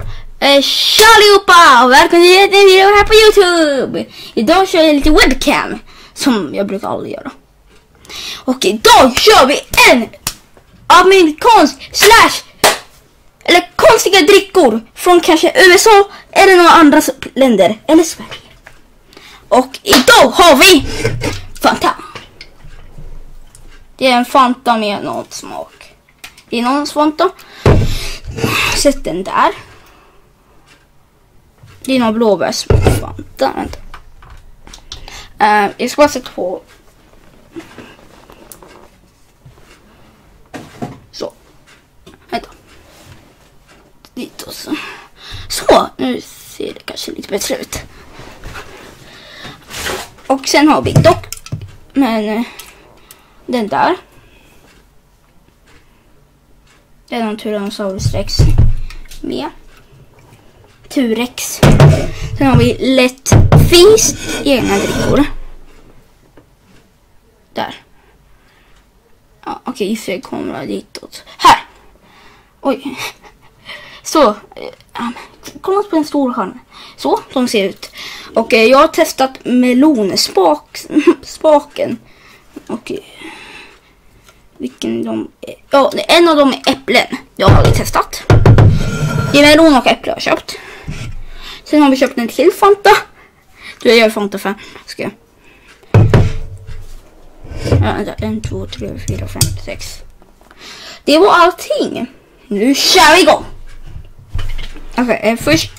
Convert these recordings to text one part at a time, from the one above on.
Tja allihopa och välkomna till en video här på YouTube. Idag kör jag lite webcam som jag brukar aldrig göra. Och idag kör vi en amerikansk eller konstiga drickor från kanske USA eller några andra länder eller Sverige. Och idag har vi Fanta. Det är en Fanta med någon smak. Det är någon Fanta. Sätt den där. Det är någon blåbärsfanta. Jag ska bara sätta på. Så. Vänta. Dit och så. Så, nu ser det kanske lite bättre ut. Och sen har vi dock. Men den där. Det är någon Tyrannosaurus Rex med. Turex. Sen har vi lätt finns egna drickor. Där. Ja, okej, så jag kommer ditåt. Här. Oj. Så. Kolla på en stor skärm. Så, de ser ut. Och jag har testat melonspaken. Och vilken de är. Ja, en av dem är äpplen. Det har jag testat. Det är melon och äpple jag har köpt. Sen har vi köpt en till Fanta. Jag gör Fanta för. Ska jag. Ja, 1, 2, 3, 4, 5, 6. Det var allting. Nu kör vi igång. Okej, först.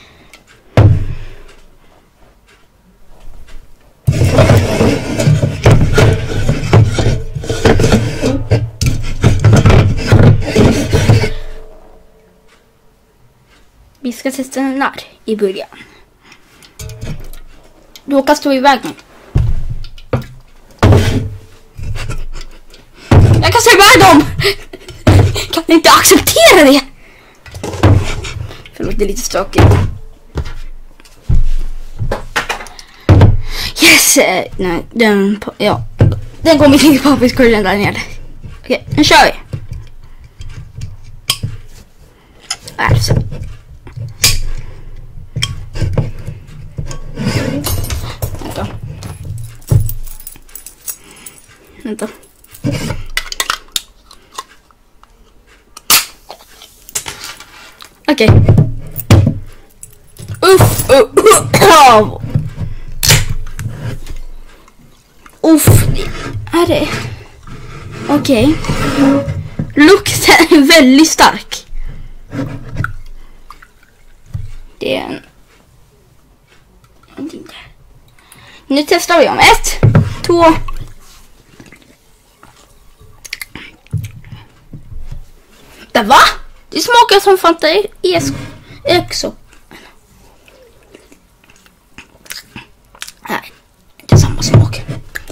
Vi ska testa den här i början. Du råkar stå i vägen. Jag kan se iväg dem! Kan inte acceptera det? Förlåt, det är lite stökigt. Yes! Nej, den kommer inte på papperskorgen där nere. Okej, nu kör vi. Alltså. Vänta. Okej. Uff. Uff. Är det? Okej. Lukten är väldigt stark. Det är en. Nu testar vi om 1, 2. Det va? Det smakar som Fanta Exo. Nej, det är samma smak.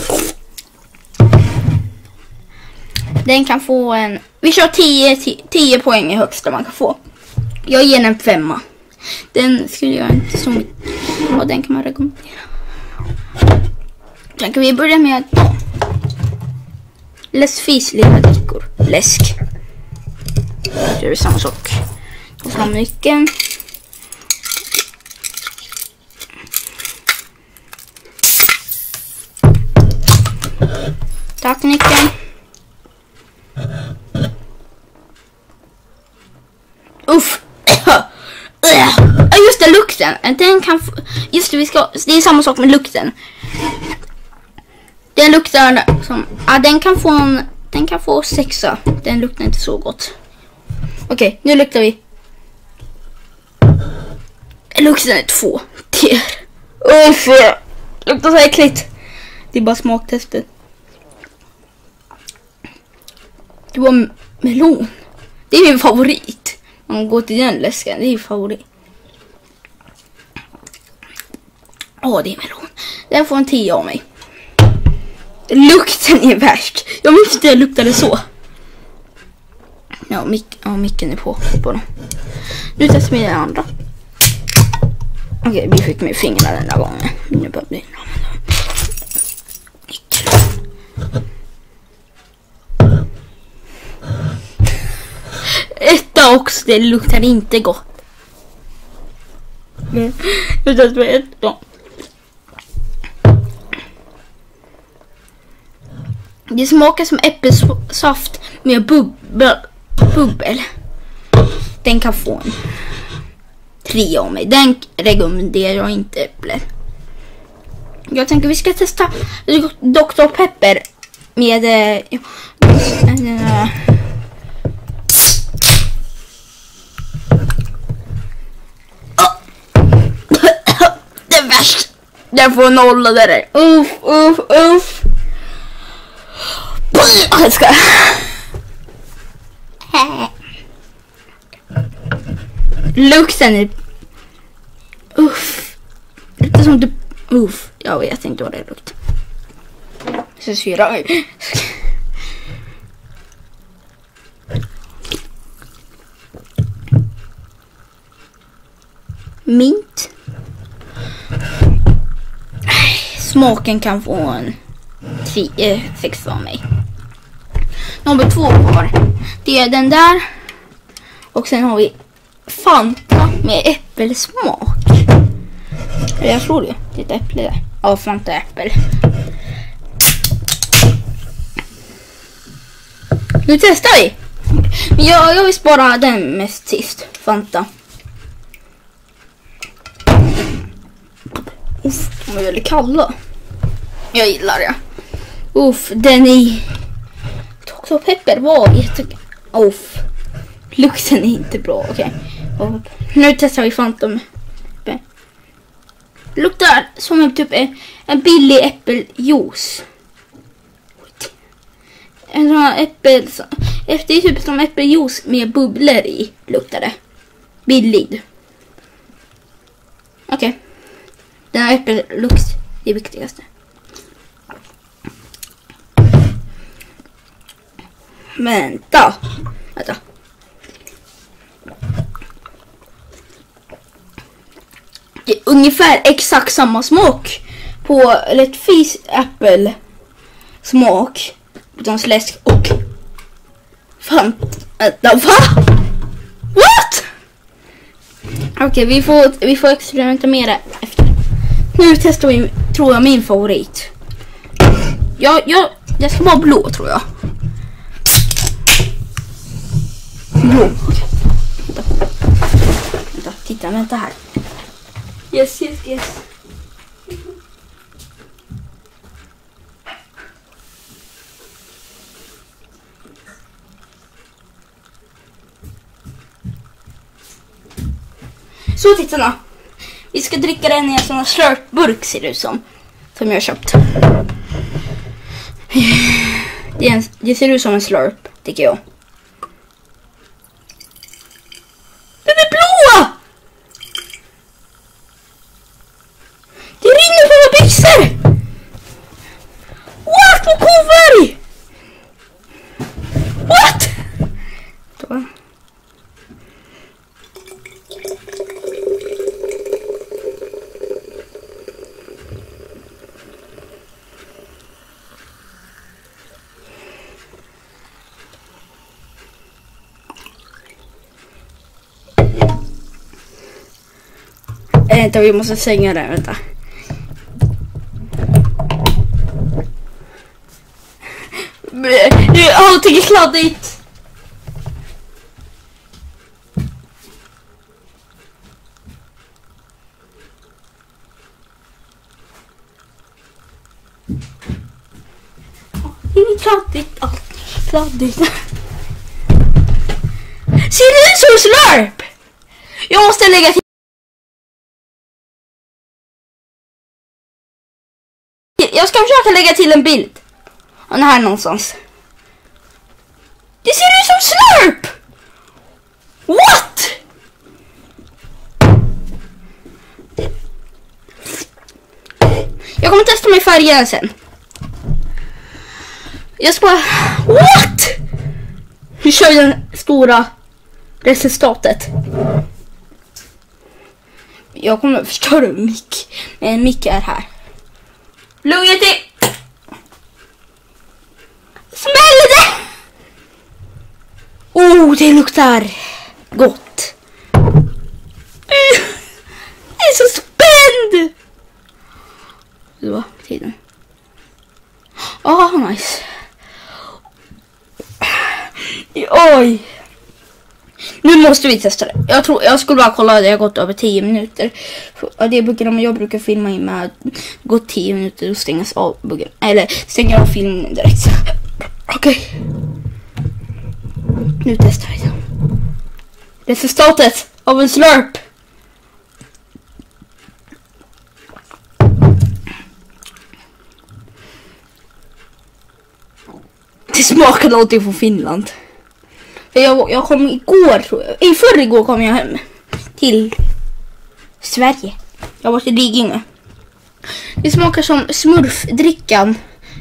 Den kan få en. Vi kör 10 poäng i högsta man kan få. Jag ger den en 5. Den skulle jag inte så mycket. Och den kan man rekommendera. Sen kan vi börja med läskfisliga drickor. Läsk. Så gör vi samma sak. Ta fram nyckeln. Tack nyckeln. Uff. Just det, lukten. Den kan just det, det är samma sak med lukten. Den luktar som den kan få 6. Den luktar inte så gott. Okej, nu luktar vi. Lukten är 2. Uff, luktar så äckligt. Det är bara smaktestet. Det var melon. Det är min favorit. Om man går till den läsken, det är min favorit. Det är melon. Den får en 10 av mig. Lukten är värst. Jag minns inte det luktade så. Ja, micken är på dem. Nu testar vi den andra. Okej, vi fick med fingrarna den där gången. Nu börjar vi använda Etta också, det luktar inte gott. Det vet jag. Det smakar som äppelsaft med bubbel. Den kan få en 3 av mig. Den rekommenderar jag inte äpple. Jag tänker vi ska testa Dr. Pepper med det är värst. Jag får 0 där. Uff. Jag ska. Lukten är lite som du. Jag vet inte vad det luktar. Så syra. Mint. Smaken kan få en 6 av mig. Nummer 2 kvar. Det är den där. Och sen har vi Fanta med äppelsmak. Jag tror det. Det är ett äpple där. Ja, Fanta äppel. Nu testar vi. Men jag vill spara den mest sist. Fanta. De är väldigt kalla. Jag gillar det. Den är Dr. Pepper var jättegod. Lukten är inte bra. Okej. Nu testar vi Fanta. Luktar som typ en billig äppeljuice. En sån här det är typ som äppeljuice med bubblor i luktar det. Billig. Okej. Den här äppellukt är det viktigaste. Vänta. Det är ungefär exakt samma smak på lättfis äppel smak utan släsk och Fanta. Va? What? Okej, vi får experimentera efter. Nu testar vi, tror jag, min favorit. Jag ska vara blå, tror jag. Blå. Vänta här. Yes. Så tittarna. Vi ska dricka den i en sån här slurpburk ser det ut som jag har köpt. Det ser ut som en slurp, tycker jag. Den är blå! Det rinner på våra byxor! What? Vad cool färg! What? Då. Vänta, vi måste sänga där, vänta. Allting är kladdigt. Det är kladdigt, allt kladdigt. Ser det ut som slurp? Jag måste lägga till. Jag ska försöka lägga till en bild. Och den här någonstans. Det ser ut som slurp! What? Jag kommer testa med färgen sen. Jag ska bara. What? Nu kör vi den stora resultatet. Jag kommer förstöra mick. Men mick är här. Lugnet i. Smäll det! Det luktar gott. nice. Oj. Nu måste vi testa det. Jag skulle bara kolla att det har gått över 10 minuter. Det buggen jag brukar filma in med gå 10 minuter och stängas av buggen. Eller stänga av filmen direkt. Okej. Nu testar vi det. Resultatet av en slurp. Det smakar någonting från Finland. Jag kom igår, tror jag. I förrgår kom jag hem till Sverige. Jag var till Lidingö. Det smakar som smurfdrickan.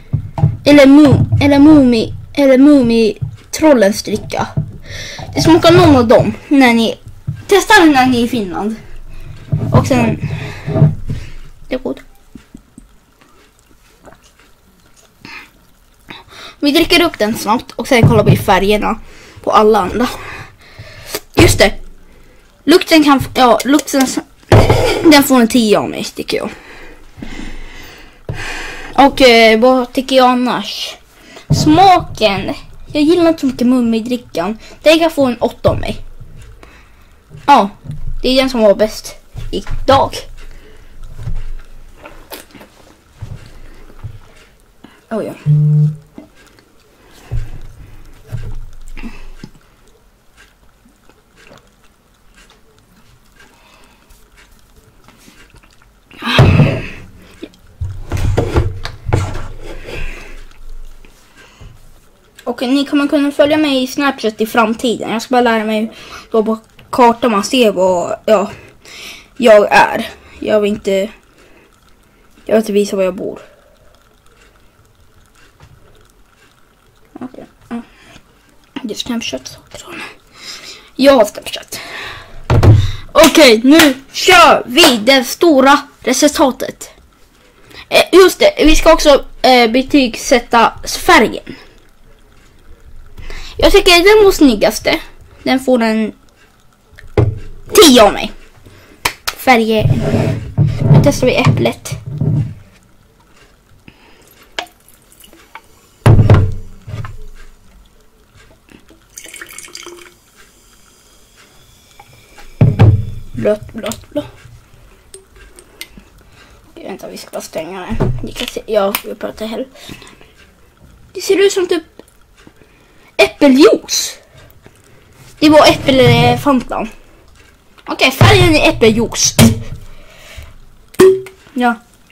Eller Mumitrollens dricka. Det smakar någon av dem när ni testar när ni är i Finland. Och sen det är gott. Vi dricker upp den snabbt och sen kollar vi färgerna på alla andra. Just det. Lukten den får en 10 av mig, tycker jag. Och vad tycker jag annars? Smaken. Jag gillar inte så mycket Mummi-drickan. Den kan få en 8 av mig. Ja, det är den som var bäst idag. Oj, ja. Och ni kommer kunna följa mig i Snapchat i framtiden. Jag ska bara lära mig då på kartan man ser vad jag är. Jag vill inte visa var jag bor. Okej. Det är Snapchat. Jag har Snapchat. Okej, nu kör vi det stora resultatet. Just det, vi ska också betygsätta färgen. Jag tycker den var snyggaste. Den får en 10 av mig. Färger. Nu testar vi äpplet. Blått. Vänta, vi ska bara stänga den. Ni kan se, jag pratar här. Det ser ut som typ äppeljuice. Det var äppelfantan. Okej, färgen är äppeljuice. Ja.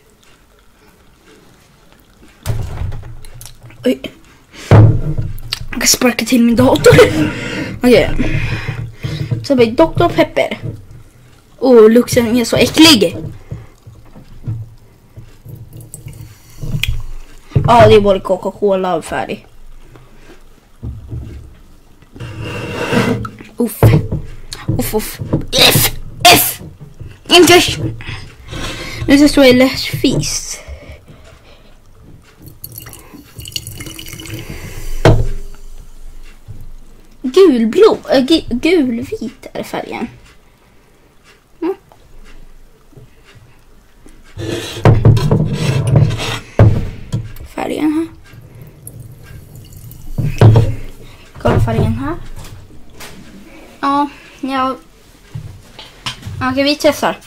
Oj. Jag kan sparka till min dator. Okej. Så blir Dr. Pepper. Lukten är så äcklig. Ja, det är både Coca-Cola och färdig. Uff. F. Inte. Nu så står det läsfis. Gulvit är färgen. Färgen här. Kolla färgen här. Ja. Okej, vi testar.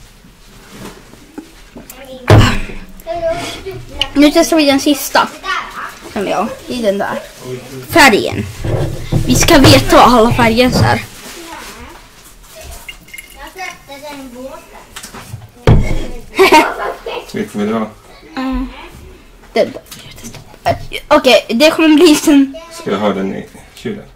Nu testar vi den sista. Ja, i den där. Färgen. Vi ska veta vad alla färger är. Vilken vill du ha? Okej, det kommer bli sen. Ska jag ha den i kylen?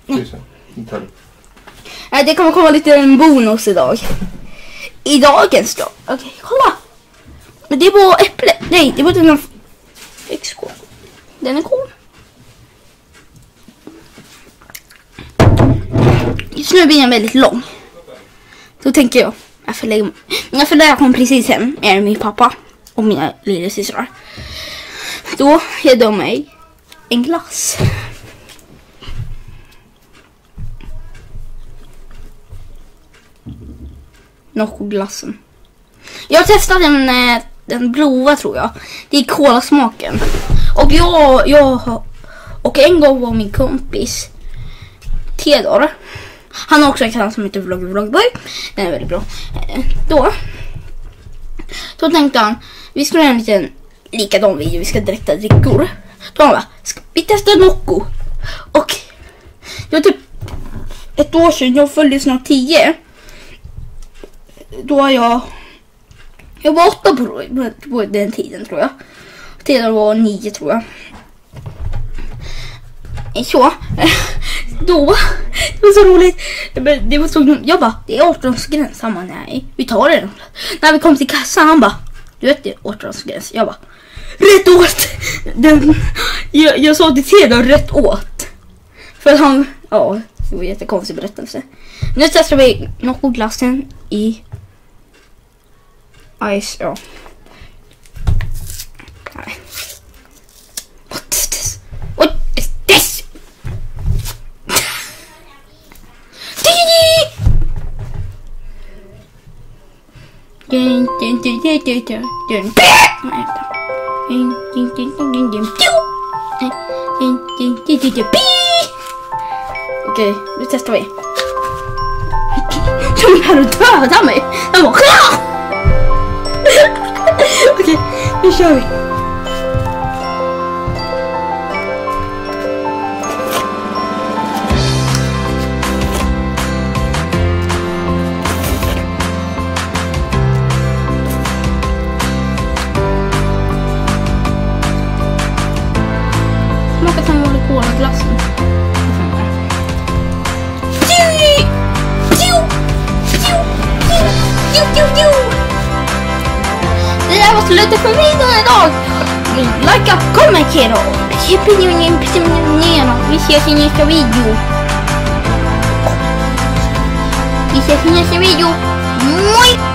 Det kommer komma lite en bonus idag. I dagens dag. Okej, kolla. Men det var äpple. Nej, det var den här fixskål. Den är cool. Just nu blir den väldigt lång. Då tänker jag jag förlägger kom precis hem med min pappa och mina lillasystrar. Då ger de mig en glass. Och en gång var min kompis Theodor. Han har också en kanal som heter Vlogboy. Den är väldigt bra. Då tänkte han, vi skulle göra en liten likadan video. Vi ska direkta drickor. Då han bara, ska vi testa Nocco? Och det var typ ett år sedan, jag följde snart 10. Då jag var 8 på den tiden tror jag. Theodor var 9 tror jag. Så då det var så roligt. Det var så, jag bara, det är 18-årsgräns. Han bara, nej, vi tar det. När vi kom till kassan, han bara, du vet det är 18-årsgräns. Jag bara, rätt åt. Jag sa till Theodor rätt åt. För han, ja, det var en jättekonstig berättelse. Nu testar vi Nocco-glassen i ice, ja. Nej. What is this? What is this? Okej, nu testar vi. De här dödar mig. Jag bara, okej, nu kör vi. Smaka som håller på glassen. Det där var slutet för videon idag. Like och kommentera. Vi ses i nästa video. Vi ses i nästa video.